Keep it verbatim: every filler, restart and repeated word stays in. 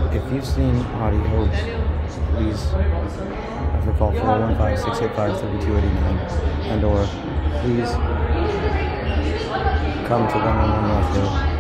If you've seen audio, please ever call four one five, six eight five, three two eight nine and or please come to one one one North Hill.